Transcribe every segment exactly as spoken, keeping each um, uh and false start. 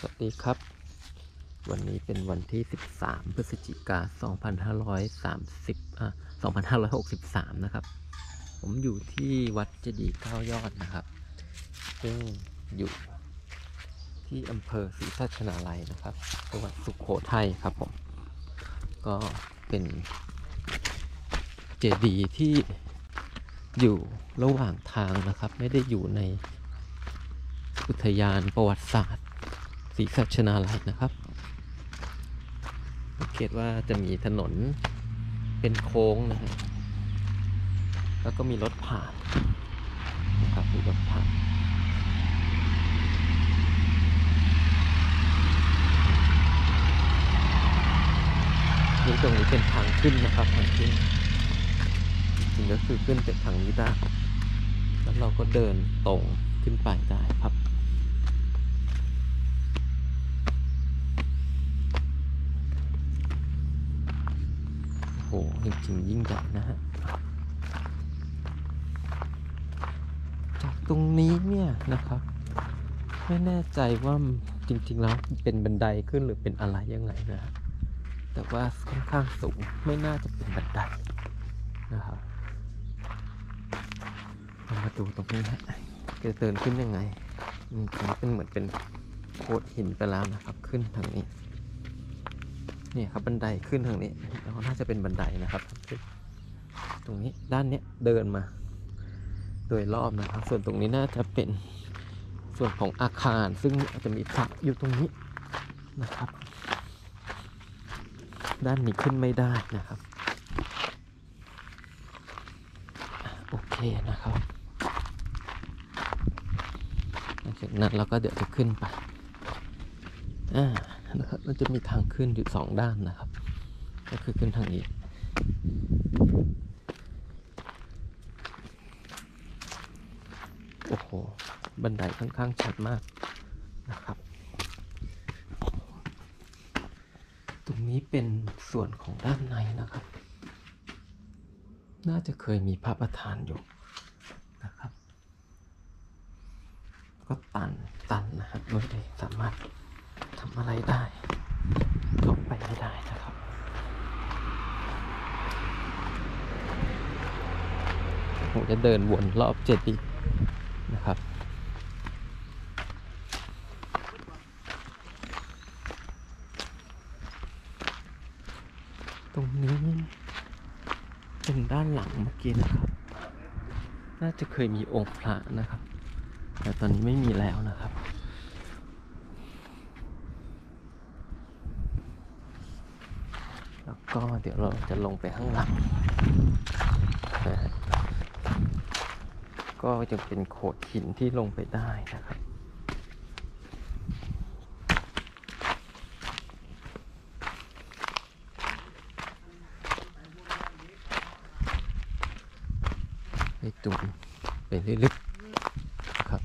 สวัสดีครับวันนี้เป็นวันที่สิบสามพฤศจิกายนสองพันห้าร้อยสามสิบอ่ะสองพันห้าร้อยหกสิบสามนะครับผมอยู่ที่วัดเจดีย์เก้ายอดนะครับซึ่งอยู่ที่อำเภอศรีสัชนาลัยนะครับจังหวัดสุโขทัยครับผมก็เป็นเจดีย์ที่อยู่ระหว่างทางนะครับไม่ได้อยู่ในอุทยานประวัติศาสตร์ศรีสัชนาลัยนะครับสังเกตว่าจะมีถนนเป็นโค้งนะฮะแล้วก็มีรถผ่านนะครับมีรถผ่านนี่ตรงนี้เป็นทางขึ้นนะครับทางขึ้นจริงก็คือขึ้นจากทางนี้ได้แล้วเราก็เดินตรงขึ้นไปได้ครับโอ้โหจริงๆยิ่งใหญ่นะฮะจากตรงนี้เนี่ยนะครับไม่แน่ใจว่าจริงๆแล้วเป็นบันไดขึ้นหรือเป็นอะไรยังไงนะแต่ว่าค่อนข้างสูงไม่น่าจะเป็นบันไดนะครับเรามาดูตรงนี้ฮะจะเดินขึ้นยังไงอืมตรงนี้เป็นเหมือนเป็นโขดหินไปแล้วนะครับขึ้นทางนี้นี่ครับบันไดขึ้นทางนี้แล้วน่าจะเป็นบันไดนะครับตรงนี้ด้านนี้เดินมาโดยรอบนะครับส่วนตรงนี้น่าจะเป็นส่วนของอาคารซึ่งอาจจะมีพระอยู่ตรงนี้นะครับด้านนี้ขึ้นไม่ได้นะครับโอเคนะครับหลังจากนั้นเราก็เดี๋ยวจะขึ้นไปอ่านะครับมันจะมีทางขึ้นอยู่สองด้านนะครับก็คือขึ้นทางนี้โอ้โหบันไดค่อนข้างชัดมากนะครับตรงนี้เป็นส่วนของด้านในนะครับน่าจะเคยมีพระประธานอยู่นะครับก็ตันตันนะครับไม่ได้สามารถทำอะไรได้เข้าไปไม่ได้นะครับผมจะเดินวนรอบเจดีย์นะครับตรงนี้เป็นด้านหลังเมื่อกี้นะครับน่าจะเคยมีองค์พระนะครับแต่ตอนนี้ไม่มีแล้วนะครับแล้วก็เดี๋ยวเราจะลงไปข้างหลังนะฮะก็จะเป็นโขดหินที่ลงไปได้นะครับไปจุ่มไปลึกๆนะครับ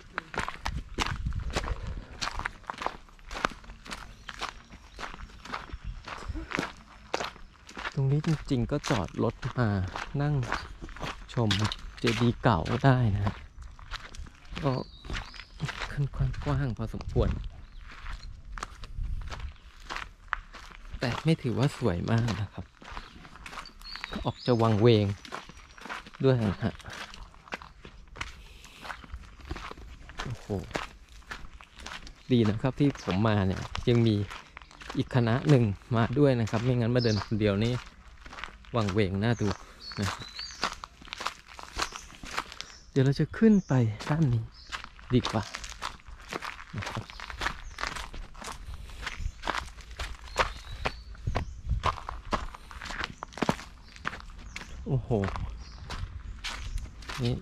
ตรงนี้จริงๆก็จอดรถมานั่งชมเจดีย์เก่าก็ได้นะก็ค่อนข้างกว้างพอสมควรแต่ไม่ถือว่าสวยมากนะครับออกจะวังเวงด้วยนะฮะโอ้โหดีนะครับที่ผมมาเนี่ยยังมีอีกคณะหนึ่งมาด้วยนะครับไม่งั้นมาเดินคนเดียวนี่วังเวงน่าดูนะเดี๋ยวเราจะขึ้นไปด้านนี้ดีกว่านะครับโอ้โหนี่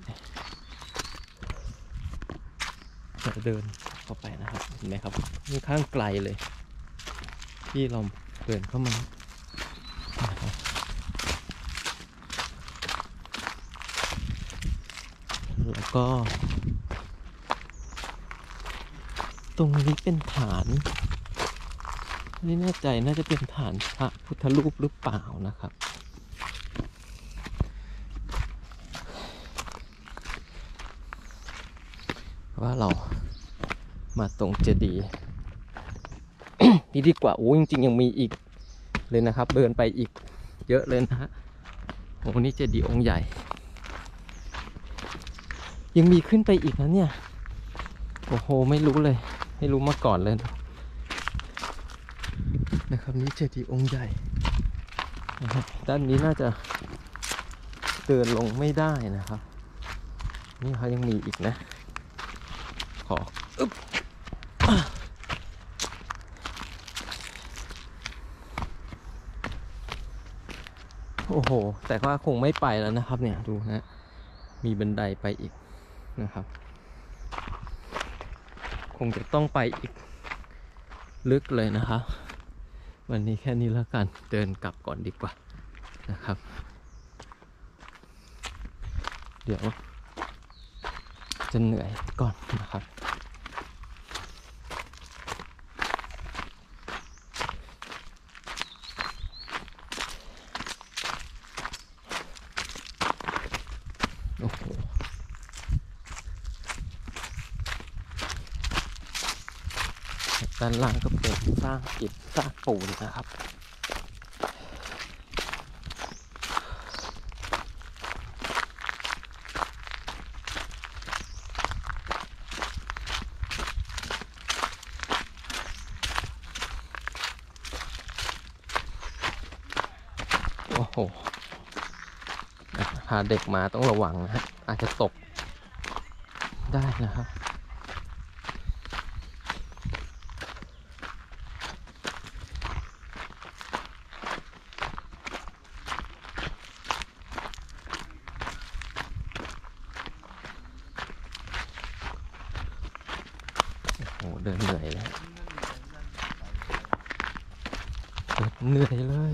จะเดินเข้าไปนะครับเห็นไหมครับค่อนข้างไกลเลยที่เราเดินเข้ามานะครับแล้วก็ตรงนี้เป็นฐานไม่แน่ใจน่าจะเป็นฐานพระพุทธรูปหรือเปล่านะครับว่าเรามาตรงเจดีย์นี่ดีกว่าโอ้จริงๆยังมีอีกเลยนะครับเดินไปอีกเยอะเลยนะฮะโอ้นี่เจดีย์องค์ใหญ่ยังมีขึ้นไปอีกนะเนี่ยโอ้โหไม่รู้เลยไม่รู้มาก่อนเลยนะครับนี่เจดีย์องค์ใหญ่นะครับด้านนี้น่าจะเดินลงไม่ได้นะครับนี่เขายังมีอีกนะขออึ๊บโอ้โหแต่ว่าคงไม่ไปแล้วนะครับเนี่ยดูนะมีบันไดไปอีกนะครับคงจะต้องไปอีกลึกเลยนะครับวันนี้แค่นี้แล้วกันเดินกลับก่อนดีกว่านะครับเดี๋ยวจะเหนื่อยก่อนนะครับโอ้โหด้านล่างก็เป็นสร้างอิฐสร้างปูนนะครับโอ้โหพาเด็กมาต้องระวังนะฮะอาจจะตกได้นะครับโอ้เดินเหนื่อยแล้วเดินเหนื่อยเลย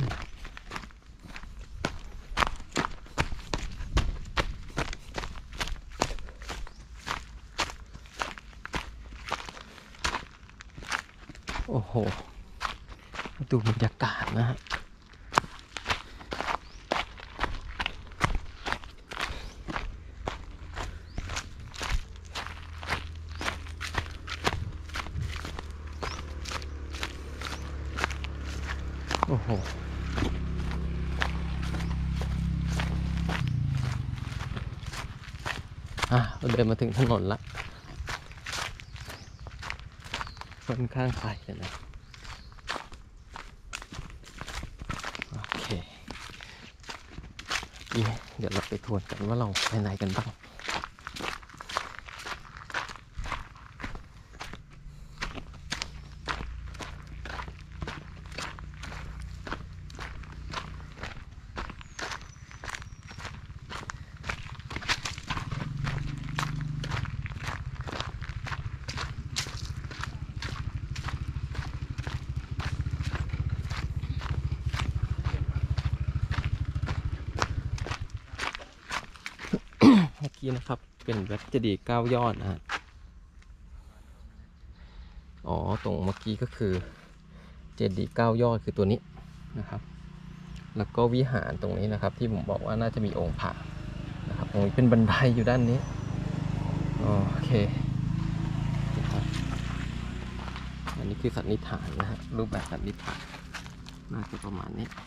โอ้โหดูบรรยากาศนะฮะโอ้โหอ่ะเราเดินมาถึงถนนละค่อนข้างไกลเลยนะโอเคเดี๋ยวเราไปทวนกันว่าเราไปไหนกันบ้างเมื่อกี้นะครับเป็นวัดเจดีย์เก้ายอดนะฮะอ๋อตรงเมื่อกี้ก็คือเจดีย์เก้ายอดคือตัวนี้นะครับแล้วก็วิหารตรงนี้นะครับที่ผมบอกว่าน่าจะมีองค์พระนะครับตรงนี้เป็นบันไดอยู่ด้านนี้โอเคครับอันนี้คือสันนิษฐานนะฮะรูปแบบสันนิษฐานน่าจะประมาณนี้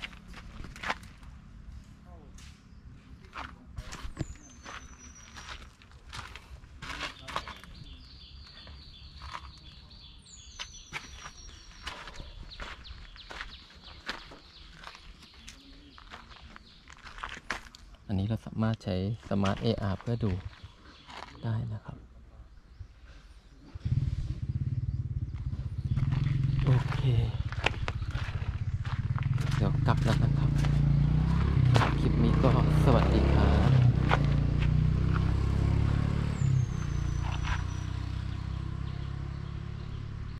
อันนี้เราสามารถใช้สมาร์ท เอ อาร์ เพื่อดูได้นะครับโอเค